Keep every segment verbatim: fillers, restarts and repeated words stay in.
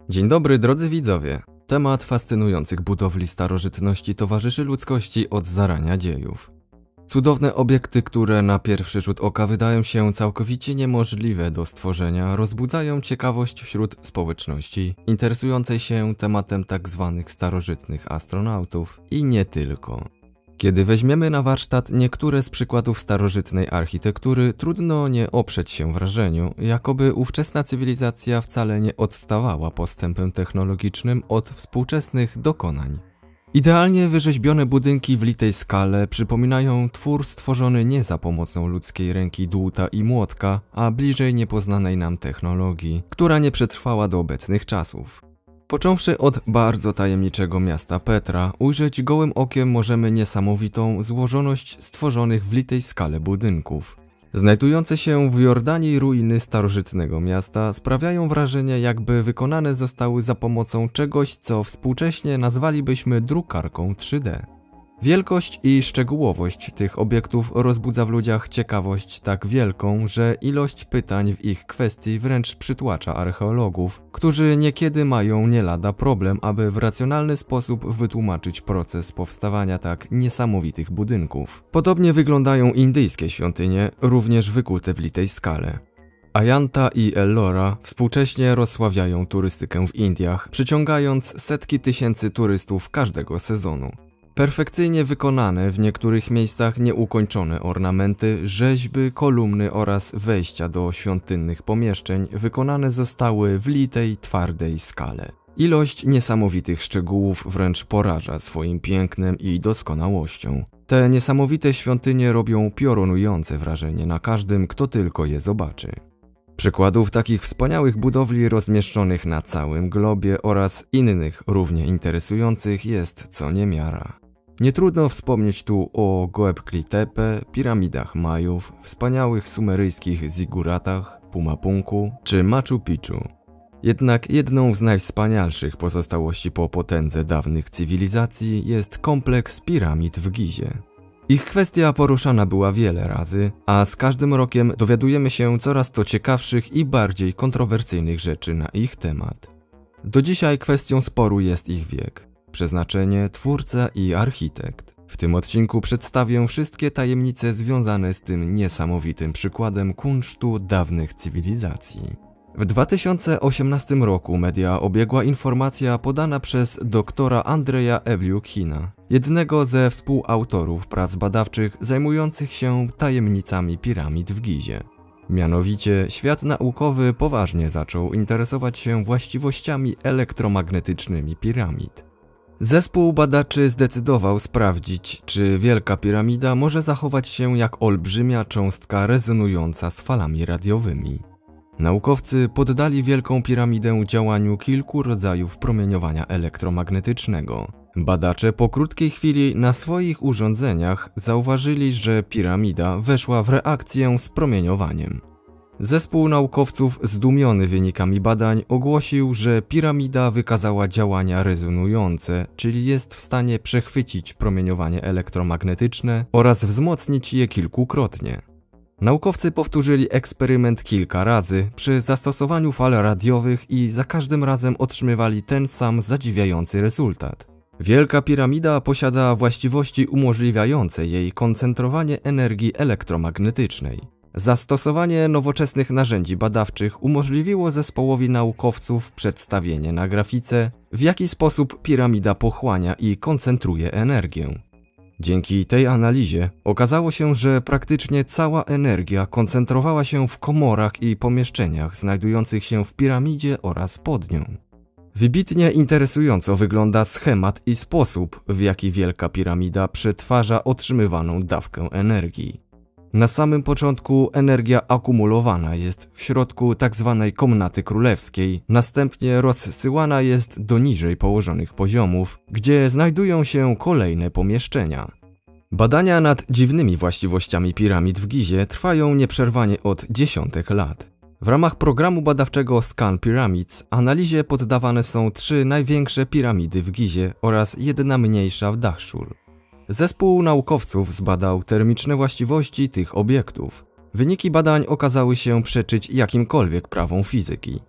Dzień dobry drodzy widzowie. Temat fascynujących budowli starożytności towarzyszy ludzkości od zarania dziejów. Cudowne obiekty, które na pierwszy rzut oka wydają się całkowicie niemożliwe do stworzenia, rozbudzają ciekawość wśród społeczności interesującej się tematem tzw. starożytnych astronautów i nie tylko. Kiedy weźmiemy na warsztat niektóre z przykładów starożytnej architektury, trudno nie oprzeć się wrażeniu, jakoby ówczesna cywilizacja wcale nie odstawała postępem technologicznym od współczesnych dokonań. Idealnie wyrzeźbione budynki w litej skale przypominają twór stworzony nie za pomocą ludzkiej ręki dłuta i młotka, a bliżej niepoznanej nam technologii, która nie przetrwała do obecnych czasów. Począwszy od bardzo tajemniczego miasta Petra, ujrzeć gołym okiem możemy niesamowitą złożoność stworzonych w litej skale budynków. Znajdujące się w Jordanii ruiny starożytnego miasta sprawiają wrażenie, jakby wykonane zostały za pomocą czegoś, co współcześnie nazwalibyśmy drukarką trzy D. Wielkość i szczegółowość tych obiektów rozbudza w ludziach ciekawość tak wielką, że ilość pytań w ich kwestii wręcz przytłacza archeologów, którzy niekiedy mają nie lada problem, aby w racjonalny sposób wytłumaczyć proces powstawania tak niesamowitych budynków. Podobnie wyglądają indyjskie świątynie, również wykute w litej skale. Ajanta i Ellora współcześnie rozsławiają turystykę w Indiach, przyciągając setki tysięcy turystów każdego sezonu. Perfekcyjnie wykonane, w niektórych miejscach nieukończone ornamenty, rzeźby, kolumny oraz wejścia do świątynnych pomieszczeń wykonane zostały w litej, twardej skale. Ilość niesamowitych szczegółów wręcz poraża swoim pięknem i doskonałością. Te niesamowite świątynie robią piorunujące wrażenie na każdym, kto tylko je zobaczy. Przykładów takich wspaniałych budowli rozmieszczonych na całym globie oraz innych równie interesujących jest co niemiara. Nie trudno wspomnieć tu o Göbekli Tepe, piramidach Majów, wspaniałych sumeryjskich ziguratach, Pumapunku czy Machu Picchu. Jednak jedną z najwspanialszych pozostałości po potędze dawnych cywilizacji jest kompleks piramid w Gizie. Ich kwestia poruszana była wiele razy, a z każdym rokiem dowiadujemy się coraz to ciekawszych i bardziej kontrowersyjnych rzeczy na ich temat. Do dzisiaj kwestią sporu jest ich wiek, przeznaczenie, twórca i architekt. W tym odcinku przedstawię wszystkie tajemnice związane z tym niesamowitym przykładem kunsztu dawnych cywilizacji. W dwa tysiące osiemnastym roku media obiegła informacja podana przez doktora Andrzeja Ewliukhina, jednego ze współautorów prac badawczych zajmujących się tajemnicami piramid w Gizie. Mianowicie świat naukowy poważnie zaczął interesować się właściwościami elektromagnetycznymi piramid. Zespół badaczy zdecydował sprawdzić, czy Wielka Piramida może zachować się jak olbrzymia cząstka rezonująca z falami radiowymi. Naukowcy poddali Wielką Piramidę działaniu kilku rodzajów promieniowania elektromagnetycznego. Badacze po krótkiej chwili na swoich urządzeniach zauważyli, że piramida weszła w reakcję z promieniowaniem. Zespół naukowców zdumiony wynikami badań ogłosił, że piramida wykazała działania rezonujące, czyli jest w stanie przechwycić promieniowanie elektromagnetyczne oraz wzmocnić je kilkukrotnie. Naukowcy powtórzyli eksperyment kilka razy przy zastosowaniu fal radiowych i za każdym razem otrzymywali ten sam zadziwiający rezultat. Wielka Piramida posiada właściwości umożliwiające jej koncentrowanie energii elektromagnetycznej. Zastosowanie nowoczesnych narzędzi badawczych umożliwiło zespołowi naukowców przedstawienie na grafice, w jaki sposób piramida pochłania i koncentruje energię. Dzięki tej analizie okazało się, że praktycznie cała energia koncentrowała się w komorach i pomieszczeniach znajdujących się w piramidzie oraz pod nią. Wybitnie interesująco wygląda schemat i sposób, w jaki Wielka Piramida przetwarza otrzymywaną dawkę energii. Na samym początku energia akumulowana jest w środku tzw. komnaty królewskiej, następnie rozsyłana jest do niżej położonych poziomów, gdzie znajdują się kolejne pomieszczenia. Badania nad dziwnymi właściwościami piramid w Gizie trwają nieprzerwanie od dziesiątek lat. W ramach programu badawczego Scan Pyramids analizie poddawane są trzy największe piramidy w Gizie oraz jedna mniejsza w Dahszur. Zespół naukowców zbadał termiczne właściwości tych obiektów. Wyniki badań okazały się przeczyć jakimkolwiek prawom fizyki.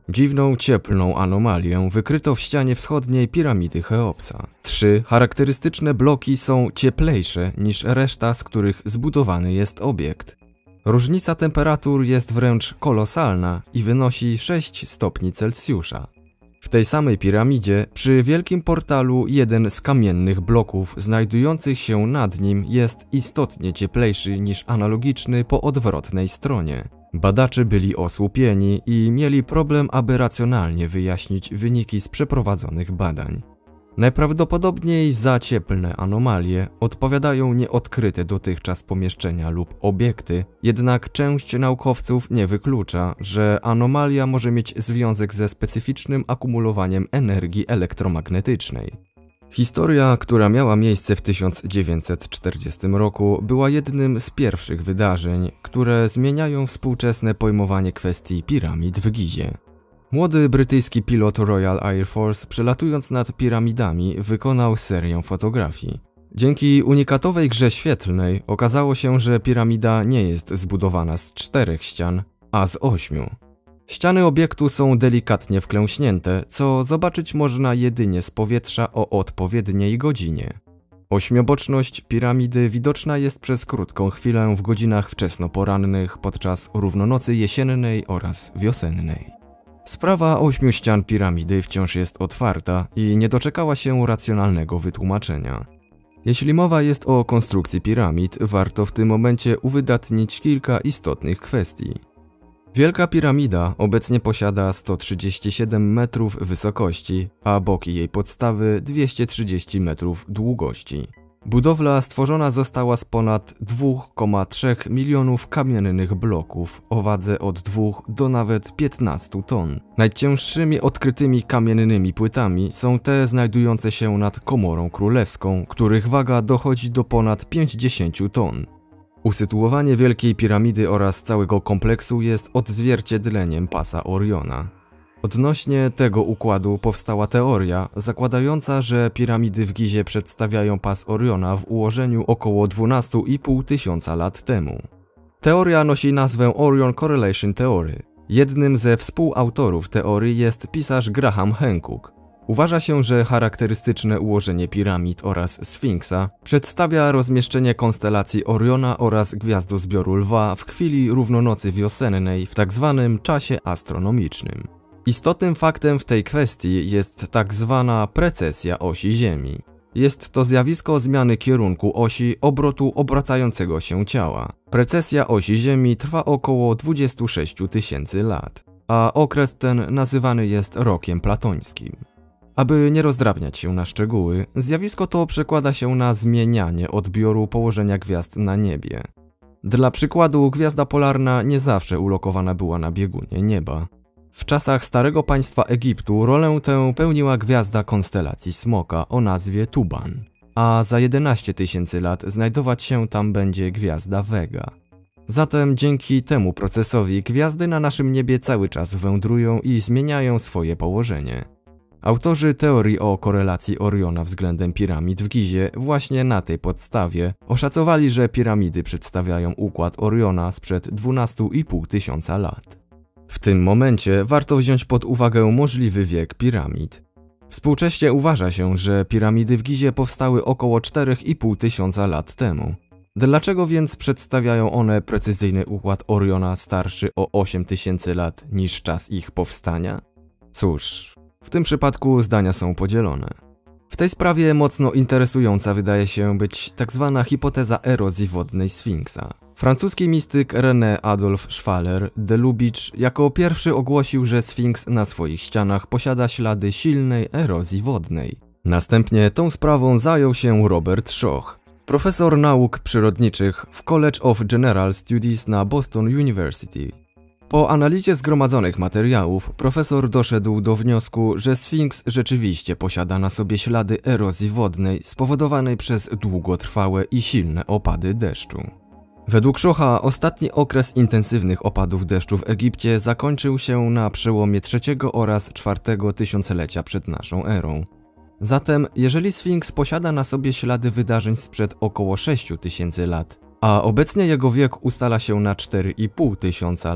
Dziwną, cieplną anomalię wykryto w ścianie wschodniej piramidy Cheopsa. Trzy charakterystyczne bloki są cieplejsze niż reszta, z których zbudowany jest obiekt. Różnica temperatur jest wręcz kolosalna i wynosi sześć stopni Celsjusza. W tej samej piramidzie, przy wielkim portalu, jeden z kamiennych bloków znajdujących się nad nim jest istotnie cieplejszy niż analogiczny po odwrotnej stronie. Badacze byli osłupieni i mieli problem, aby racjonalnie wyjaśnić wyniki z przeprowadzonych badań. Najprawdopodobniej za cieplne anomalie odpowiadają nieodkryte dotychczas pomieszczenia lub obiekty, jednak część naukowców nie wyklucza, że anomalia może mieć związek ze specyficznym akumulowaniem energii elektromagnetycznej. Historia, która miała miejsce w tysiąc dziewięćset czterdziestym roku, była jednym z pierwszych wydarzeń, które zmieniają współczesne pojmowanie kwestii piramid w Gizie. Młody brytyjski pilot Royal Air Force, przelatując nad piramidami, wykonał serię fotografii. Dzięki unikatowej grze świetlnej okazało się, że piramida nie jest zbudowana z czterech ścian, a z ośmiu. Ściany obiektu są delikatnie wklęśnięte, co zobaczyć można jedynie z powietrza o odpowiedniej godzinie. Ośmioboczność piramidy widoczna jest przez krótką chwilę w godzinach wczesnoporannych podczas równonocy jesiennej oraz wiosennej. Sprawa ośmiu ścian piramidy wciąż jest otwarta i nie doczekała się racjonalnego wytłumaczenia. Jeśli mowa jest o konstrukcji piramid, warto w tym momencie uwydatnić kilka istotnych kwestii. Wielka piramida obecnie posiada sto trzydzieści siedem metrów wysokości, a boki jej podstawy dwieście trzydzieści metrów długości. Budowla stworzona została z ponad dwa przecinek trzy milionów kamiennych bloków o wadze od dwóch do nawet piętnastu ton. Najcięższymi odkrytymi kamiennymi płytami są te znajdujące się nad Komorą Królewską, których waga dochodzi do ponad pięćdziesięciu ton. Usytuowanie Wielkiej Piramidy oraz całego kompleksu jest odzwierciedleniem pasa Oriona. Odnośnie tego układu powstała teoria zakładająca, że piramidy w Gizie przedstawiają pas Oriona w ułożeniu około dwunastu i pół tysiąca lat temu. Teoria nosi nazwę Orion Correlation Theory. Jednym ze współautorów teorii jest pisarz Graham Hancock. Uważa się, że charakterystyczne ułożenie piramid oraz Sfinksa przedstawia rozmieszczenie konstelacji Oriona oraz gwiazdozbioru Lwa w chwili równonocy wiosennej w tzw. czasie astronomicznym. Istotnym faktem w tej kwestii jest tak zwana precesja osi Ziemi. Jest to zjawisko zmiany kierunku osi obrotu obracającego się ciała. Precesja osi Ziemi trwa około dwadzieścia sześć tysięcy lat, a okres ten nazywany jest rokiem platońskim. Aby nie rozdrabniać się na szczegóły, zjawisko to przekłada się na zmienianie odbioru położenia gwiazd na niebie. Dla przykładu, gwiazda polarna nie zawsze ulokowana była na biegunie nieba. W czasach Starego Państwa Egiptu rolę tę pełniła gwiazda konstelacji Smoka o nazwie Tuban, a za jedenaście tysięcy lat znajdować się tam będzie gwiazda Vega. Zatem dzięki temu procesowi gwiazdy na naszym niebie cały czas wędrują i zmieniają swoje położenie. Autorzy teorii o korelacji Oriona względem piramid w Gizie właśnie na tej podstawie oszacowali, że piramidy przedstawiają układ Oriona sprzed dwunastu i pół tysiąca lat. W tym momencie warto wziąć pod uwagę możliwy wiek piramid. Współcześnie uważa się, że piramidy w Gizie powstały około czterech i pół tysiąca lat temu. Dlaczego więc przedstawiają one precyzyjny układ Oriona starszy o osiem tysięcy lat niż czas ich powstania? Cóż, w tym przypadku zdania są podzielone. W tej sprawie mocno interesująca wydaje się być tzw. hipoteza erozji wodnej Sfinksa. Francuski mistyk René Adolphe Schwaller de Lubicz jako pierwszy ogłosił, że Sfinks na swoich ścianach posiada ślady silnej erozji wodnej. Następnie tą sprawą zajął się Robert Schoch, profesor nauk przyrodniczych w College of General Studies na Boston University. Po analizie zgromadzonych materiałów profesor doszedł do wniosku, że Sfinks rzeczywiście posiada na sobie ślady erozji wodnej spowodowanej przez długotrwałe i silne opady deszczu. Według Schocha ostatni okres intensywnych opadów deszczu w Egipcie zakończył się na przełomie trzeciego oraz czwartego tysiąclecia przed naszą erą. Zatem, jeżeli Sfinks posiada na sobie ślady wydarzeń sprzed około sześciu tysięcy lat, a obecnie jego wiek ustala się na cztery i pół tysiąca lat,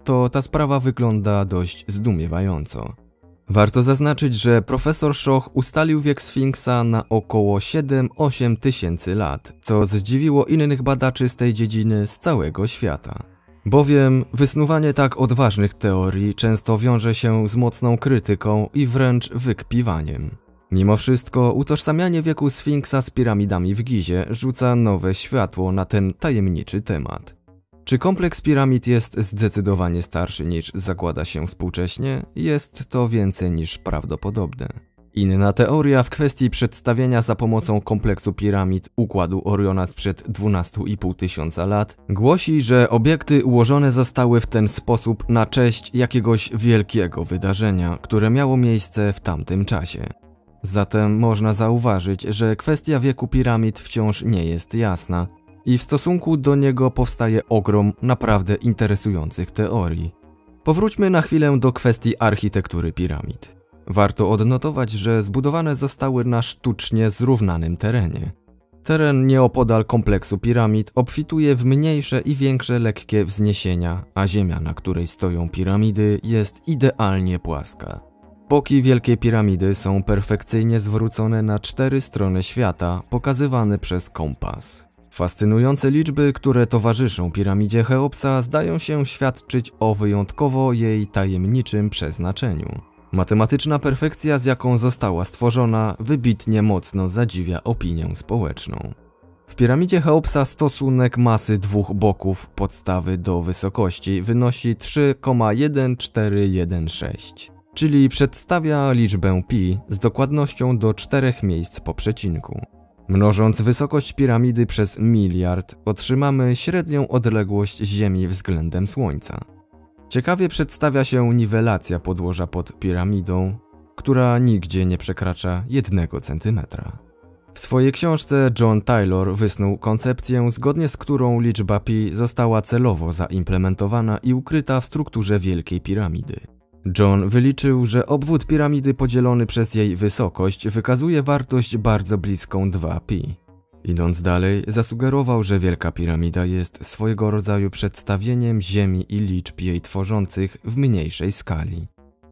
to ta sprawa wygląda dość zdumiewająco. Warto zaznaczyć, że profesor Schoch ustalił wiek Sfinksa na około siedem do ośmiu tysięcy lat, co zdziwiło innych badaczy z tej dziedziny z całego świata. Bowiem wysnuwanie tak odważnych teorii często wiąże się z mocną krytyką i wręcz wykpiwaniem. Mimo wszystko utożsamianie wieku Sfinksa z piramidami w Gizie rzuca nowe światło na ten tajemniczy temat. Czy kompleks piramid jest zdecydowanie starszy niż zakłada się współcześnie? Jest to więcej niż prawdopodobne. Inna teoria w kwestii przedstawienia za pomocą kompleksu piramid układu Oriona sprzed dwunastu i pół tysiąca lat głosi, że obiekty ułożone zostały w ten sposób na cześć jakiegoś wielkiego wydarzenia, które miało miejsce w tamtym czasie. Zatem można zauważyć, że kwestia wieku piramid wciąż nie jest jasna i w stosunku do niego powstaje ogrom naprawdę interesujących teorii. Powróćmy na chwilę do kwestii architektury piramid. Warto odnotować, że zbudowane zostały na sztucznie zrównanym terenie. Teren nieopodal kompleksu piramid obfituje w mniejsze i większe lekkie wzniesienia, a ziemia, na której stoją piramidy, jest idealnie płaska. Boki Wielkiej Piramidy są perfekcyjnie zwrócone na cztery strony świata, pokazywane przez kompas. Fascynujące liczby, które towarzyszą piramidzie Cheopsa, zdają się świadczyć o wyjątkowo jej tajemniczym przeznaczeniu. Matematyczna perfekcja, z jaką została stworzona, wybitnie mocno zadziwia opinię społeczną. W piramidzie Cheopsa stosunek masy dwóch boków podstawy do wysokości wynosi trzy przecinek jeden cztery jeden sześć, czyli przedstawia liczbę pi z dokładnością do czterech miejsc po przecinku. Mnożąc wysokość piramidy przez miliard, otrzymamy średnią odległość Ziemi względem Słońca. Ciekawie przedstawia się niwelacja podłoża pod piramidą, która nigdzie nie przekracza jednego centymetra. W swojej książce John Taylor wysnuł koncepcję, zgodnie z którą liczba pi została celowo zaimplementowana i ukryta w strukturze Wielkiej Piramidy. John wyliczył, że obwód piramidy podzielony przez jej wysokość wykazuje wartość bardzo bliską dwa pi. Idąc dalej, zasugerował, że Wielka Piramida jest swojego rodzaju przedstawieniem Ziemi i liczb jej tworzących w mniejszej skali.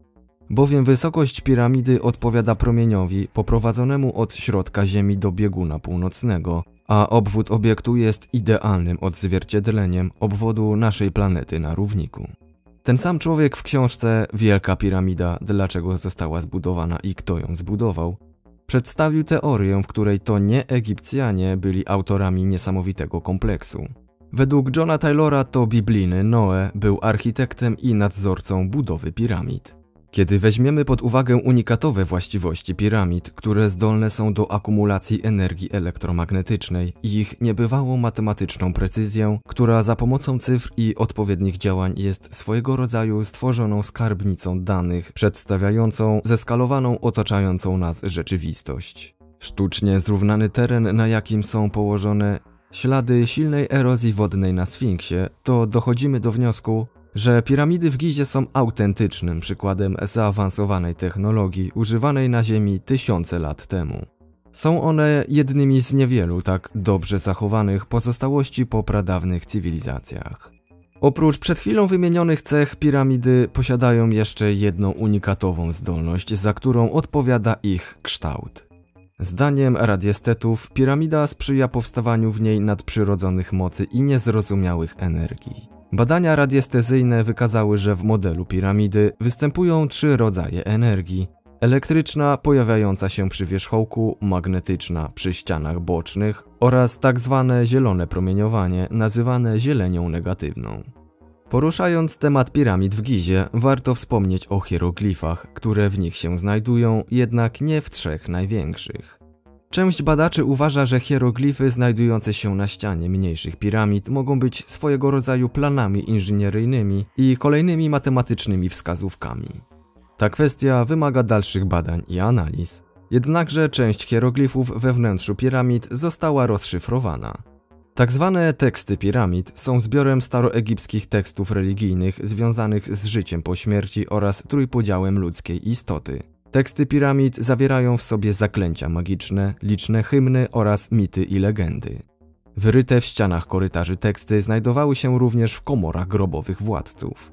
Bowiem wysokość piramidy odpowiada promieniowi poprowadzonemu od środka Ziemi do bieguna północnego, a obwód obiektu jest idealnym odzwierciedleniem obwodu naszej planety na równiku. Ten sam człowiek w książce Wielka Piramida, dlaczego została zbudowana i kto ją zbudował, przedstawił teorię, w której to nie Egipcjanie byli autorami niesamowitego kompleksu. Według Johna Taylora to biblijny Noe był architektem i nadzorcą budowy piramid. Kiedy weźmiemy pod uwagę unikatowe właściwości piramid, które zdolne są do akumulacji energii elektromagnetycznej i ich niebywałą matematyczną precyzję, która za pomocą cyfr i odpowiednich działań jest swojego rodzaju stworzoną skarbnicą danych przedstawiającą zeskalowaną otaczającą nas rzeczywistość. Sztucznie zrównany teren, na jakim są położone ślady silnej erozji wodnej na Sfinksie, to dochodzimy do wniosku, że piramidy w Gizie są autentycznym przykładem zaawansowanej technologii używanej na Ziemi tysiące lat temu. Są one jednymi z niewielu tak dobrze zachowanych pozostałości po pradawnych cywilizacjach. Oprócz przed chwilą wymienionych cech, piramidy posiadają jeszcze jedną unikatową zdolność, za którą odpowiada ich kształt. Zdaniem radiestetów piramida sprzyja powstawaniu w niej nadprzyrodzonych mocy i niezrozumiałych energii. Badania radiestezyjne wykazały, że w modelu piramidy występują trzy rodzaje energii: elektryczna pojawiająca się przy wierzchołku, magnetyczna przy ścianach bocznych oraz tak zwane zielone promieniowanie nazywane zielenią negatywną. Poruszając temat piramid w Gizie, warto wspomnieć o hieroglifach, które w nich się znajdują, jednak nie w trzech największych. Część badaczy uważa, że hieroglify znajdujące się na ścianie mniejszych piramid mogą być swojego rodzaju planami inżynieryjnymi i kolejnymi matematycznymi wskazówkami. Ta kwestia wymaga dalszych badań i analiz. Jednakże część hieroglifów we wnętrzu piramid została rozszyfrowana. Tak zwane teksty piramid są zbiorem staroegipskich tekstów religijnych związanych z życiem po śmierci oraz trójpodziałem ludzkiej istoty. Teksty piramid zawierają w sobie zaklęcia magiczne, liczne hymny oraz mity i legendy. Wyryte w ścianach korytarzy teksty znajdowały się również w komorach grobowych władców.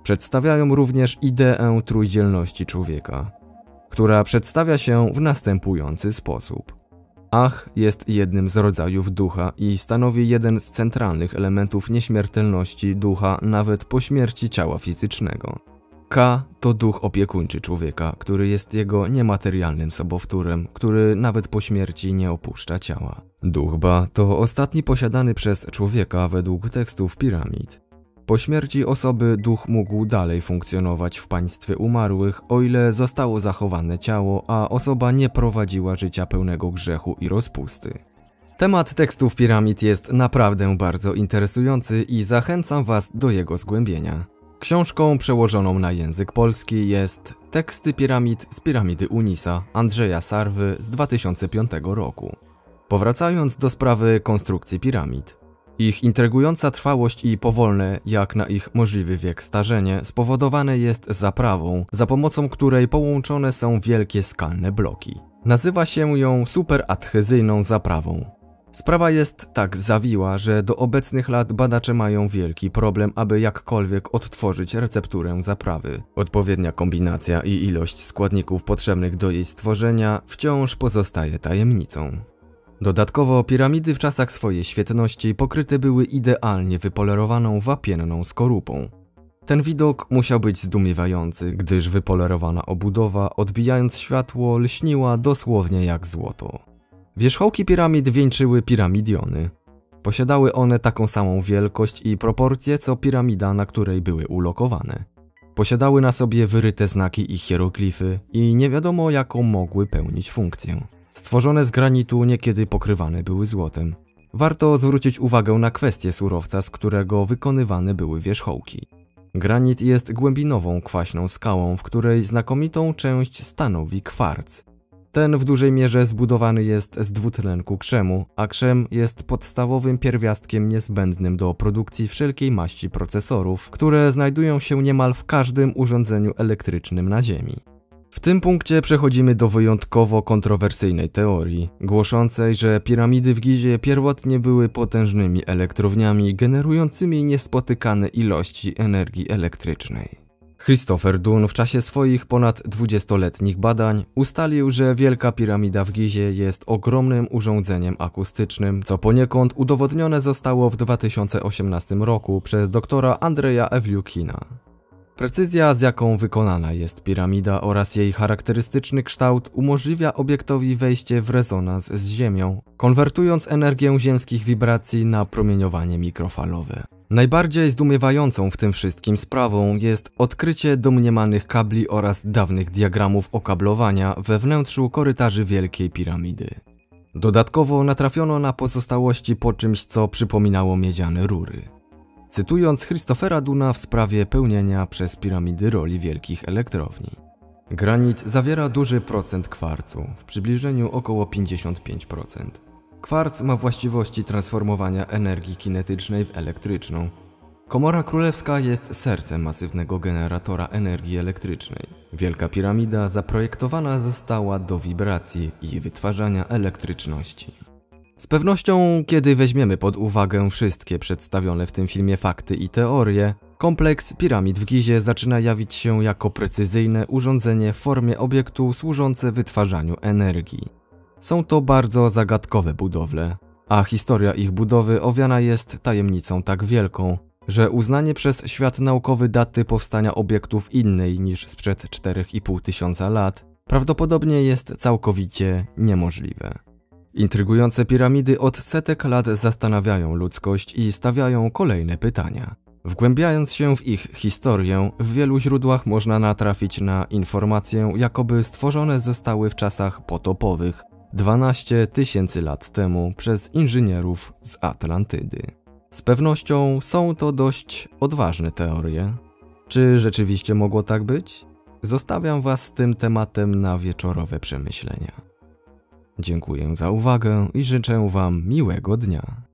Przedstawiają również ideę trójdzielności człowieka, która przedstawia się w następujący sposób. Ach jest jednym z rodzajów ducha i stanowi jeden z centralnych elementów nieśmiertelności ducha nawet po śmierci ciała fizycznego. Ka to duch opiekuńczy człowieka, który jest jego niematerialnym sobowtórem, który nawet po śmierci nie opuszcza ciała. Duch Ba to ostatni posiadany przez człowieka według tekstów piramid. Po śmierci osoby duch mógł dalej funkcjonować w państwie umarłych, o ile zostało zachowane ciało, a osoba nie prowadziła życia pełnego grzechu i rozpusty. Temat tekstów piramid jest naprawdę bardzo interesujący i zachęcam Was do jego zgłębienia. Książką przełożoną na język polski jest Teksty piramid z piramidy Unisa Andrzeja Sarwy z dwa tysiące piątego roku. Powracając do sprawy konstrukcji piramid. Ich intrygująca trwałość i powolne, jak na ich możliwy wiek starzenie, spowodowane jest zaprawą, za pomocą której połączone są wielkie skalne bloki. Nazywa się ją superadhezyjną zaprawą. Sprawa jest tak zawiła, że do obecnych lat badacze mają wielki problem, aby jakkolwiek odtworzyć recepturę zaprawy. Odpowiednia kombinacja i ilość składników potrzebnych do jej stworzenia wciąż pozostaje tajemnicą. Dodatkowo piramidy w czasach swojej świetności pokryte były idealnie wypolerowaną wapienną skorupą. Ten widok musiał być zdumiewający, gdyż wypolerowana obudowa, odbijając światło, lśniła dosłownie jak złoto. Wierzchołki piramid wieńczyły piramidiony. Posiadały one taką samą wielkość i proporcje co piramida, na której były ulokowane. Posiadały na sobie wyryte znaki i hieroglify i nie wiadomo jaką mogły pełnić funkcję. Stworzone z granitu niekiedy pokrywane były złotem. Warto zwrócić uwagę na kwestię surowca, z którego wykonywane były wierzchołki. Granit jest głębinową, kwaśną skałą, w której znakomitą część stanowi kwarc. Ten w dużej mierze zbudowany jest z dwutlenku krzemu, a krzem jest podstawowym pierwiastkiem niezbędnym do produkcji wszelkiej maści procesorów, które znajdują się niemal w każdym urządzeniu elektrycznym na Ziemi. W tym punkcie przechodzimy do wyjątkowo kontrowersyjnej teorii, głoszącej, że piramidy w Gizie pierwotnie były potężnymi elektrowniami generującymi niespotykane ilości energii elektrycznej. Christopher Dunn w czasie swoich ponad dwudziestoletnich badań ustalił, że Wielka Piramida w Gizie jest ogromnym urządzeniem akustycznym, co poniekąd udowodnione zostało w dwa tysiące osiemnastym roku przez doktora Andrzeja Ewliukina. Precyzja, z jaką wykonana jest piramida oraz jej charakterystyczny kształt umożliwia obiektowi wejście w rezonans z Ziemią, konwertując energię ziemskich wibracji na promieniowanie mikrofalowe. Najbardziej zdumiewającą w tym wszystkim sprawą jest odkrycie domniemanych kabli oraz dawnych diagramów okablowania we wnętrzu korytarzy Wielkiej Piramidy. Dodatkowo natrafiono na pozostałości po czymś, co przypominało miedziane rury. Cytując Christophera Dunna w sprawie pełnienia przez piramidy roli wielkich elektrowni. Granit zawiera duży procent kwarcu, w przybliżeniu około pięćdziesiąt pięć procent. Kwarc ma właściwości transformowania energii kinetycznej w elektryczną. Komora Królewska jest sercem masywnego generatora energii elektrycznej. Wielka Piramida zaprojektowana została do wibracji i wytwarzania elektryczności. Z pewnością, kiedy weźmiemy pod uwagę wszystkie przedstawione w tym filmie fakty i teorie, kompleks piramid w Gizie zaczyna jawić się jako precyzyjne urządzenie w formie obiektu służące wytwarzaniu energii. Są to bardzo zagadkowe budowle, a historia ich budowy owiana jest tajemnicą tak wielką, że uznanie przez świat naukowy daty powstania obiektów innej niż sprzed czterech i pół tysiąca lat prawdopodobnie jest całkowicie niemożliwe. Intrygujące piramidy od setek lat zastanawiają ludzkość i stawiają kolejne pytania. Wgłębiając się w ich historię, w wielu źródłach można natrafić na informację, jakoby stworzone zostały w czasach potopowych dwanaście tysięcy lat temu przez inżynierów z Atlantydy. Z pewnością są to dość odważne teorie. Czy rzeczywiście mogło tak być? Zostawiam Was z tym tematem na wieczorowe przemyślenia. Dziękuję za uwagę i życzę Wam miłego dnia.